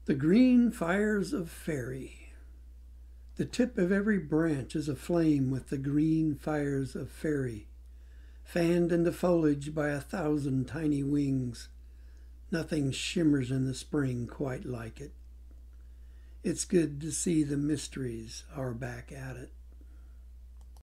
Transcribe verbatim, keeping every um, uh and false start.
The green fires of Faerie. The tip of every branch is aflame with the green fires of Faerie, fanned into foliage by a thousand tiny wings. Nothing shimmers in the spring quite like it. It's good to see the mysteries are back at it.